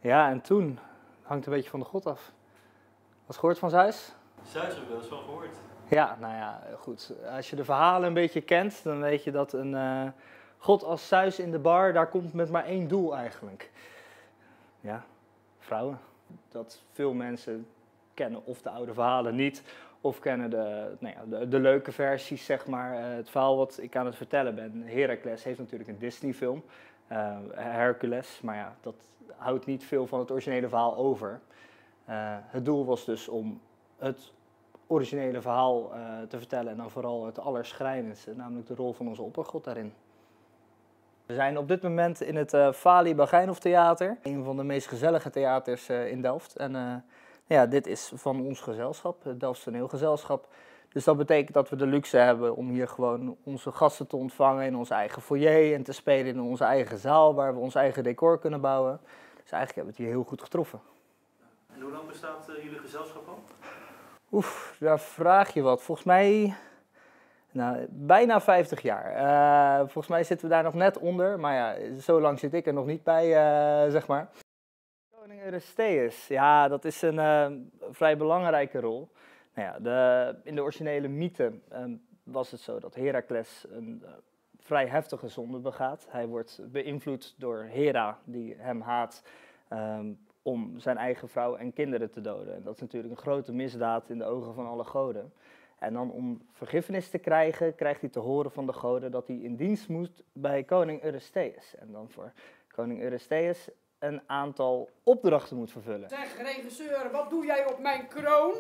Ja, en toen hangt een beetje van de god af. Was gehoord van Zeus? Zeus heb ik wel eens van gehoord. Ja, nou ja, goed. Als je de verhalen een beetje kent, dan weet je dat een god als Zeus in de bar, daar komt met maar één doel eigenlijk. Ja, vrouwen. Dat veel mensen kennen of de oude verhalen niet, of kennen de leuke versies, zeg maar. Het verhaal wat ik aan het vertellen ben, Heracles heeft natuurlijk een Disney-film, Hercules, maar ja, dat houdt niet veel van het originele verhaal over. Het doel was dus om het originele verhaal te vertellen en dan vooral het allerschrijnendste, namelijk de rol van onze oppergod daarin. We zijn op dit moment in het Fali Bagijnhof Theater, een van de meest gezellige theaters in Delft. En ja, dit is van ons gezelschap, het Delfts Toneelgezelschap. Dus dat betekent dat we de luxe hebben om hier gewoon onze gasten te ontvangen in ons eigen foyer en te spelen in onze eigen zaal, waar we ons eigen decor kunnen bouwen. Dus eigenlijk hebben we het hier heel goed getroffen. En hoe lang bestaat jullie gezelschap al? Oef, daar vraag je wat. Volgens mij bijna 50 jaar. Volgens mij zitten we daar nog net onder, maar ja, zo lang zit ik er nog niet bij, zeg maar. Koning Eurystheus, ja, dat is een vrij belangrijke rol. Nou ja, in de originele mythe was het zo dat Heracles een vrij heftige zonde begaat. Hij wordt beïnvloed door Hera, die hem haat, om zijn eigen vrouw en kinderen te doden. En dat is natuurlijk een grote misdaad in de ogen van alle goden. En dan om vergiffenis te krijgen, krijgt hij te horen van de goden dat hij in dienst moet bij koning Eurystheus. En dan voor koning Eurystheus een aantal opdrachten moet vervullen. Zeg, regisseur, wat doe jij op mijn kroon?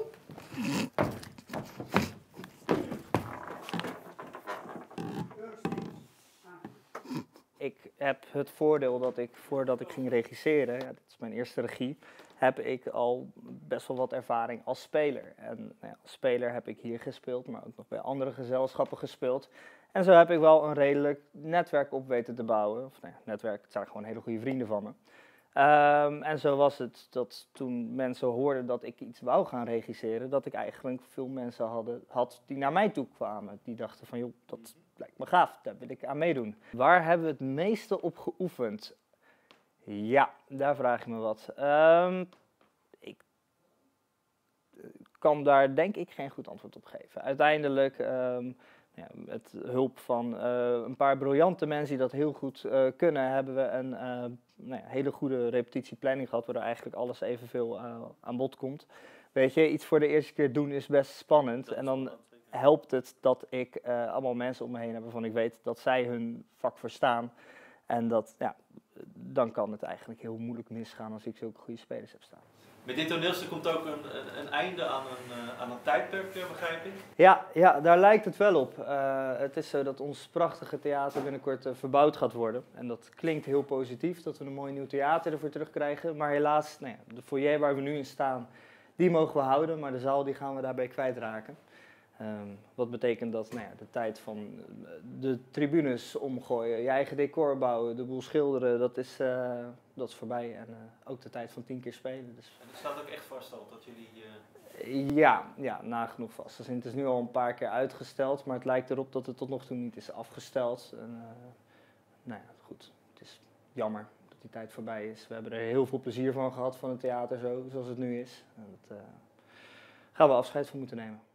Ik heb het voordeel dat ik, voordat ik ging regisseren, ja, dit is mijn eerste regie, heb ik al best wel wat ervaring als speler. En nou ja, als speler heb ik hier gespeeld, maar ook nog bij andere gezelschappen gespeeld. En zo heb ik wel een redelijk netwerk op weten te bouwen. Of nou ja, netwerk, het zijn gewoon hele goede vrienden van me. En zo was het dat toen mensen hoorden dat ik iets wou gaan regisseren, dat ik eigenlijk veel mensen had die naar mij toe kwamen. Die dachten van, joh, dat lijkt me gaaf, daar wil ik aan meedoen. Waar hebben we het meeste op geoefend? Ja, daar vraag je me wat. Ik kan daar denk ik geen goed antwoord op geven. Uiteindelijk, ja, met hulp van een paar briljante mensen die dat heel goed kunnen, hebben we een nou ja, hele goede repetitieplanning gehad, waardoor eigenlijk alles evenveel aan bod komt. Weet je, iets voor de eerste keer doen is best spannend. En dan helpt het dat ik allemaal mensen om me heen heb waarvan ik weet dat zij hun vak verstaan. En dat, ja, dan kan het eigenlijk heel moeilijk misgaan als ik zulke goede spelers heb staan. Met dit toneelstuk komt ook een einde aan een tijdperk, begrijp ik? Ja, daar lijkt het wel op. Het is zo dat ons prachtige theater binnenkort verbouwd gaat worden. En dat klinkt heel positief, dat we een mooi nieuw theater ervoor terugkrijgen. Maar helaas, nou ja, de foyer waar we nu in staan, die mogen we houden, maar de zaal die gaan we daarbij kwijtraken. Wat betekent dat nou ja, de tijd van de tribunes omgooien, je eigen decor bouwen, de boel schilderen, dat is voorbij. En ook de tijd van 10 keer spelen. Dus. En het staat ook echt vast al dat jullie... Ja, nagenoeg vast. Dus het is nu al een paar keer uitgesteld, maar het lijkt erop dat het tot nog toe niet is afgesteld. En, nou ja, goed. Het is jammer dat die tijd voorbij is. We hebben er heel veel plezier van gehad van het theater zoals het nu is. En daar gaan we afscheid van moeten nemen.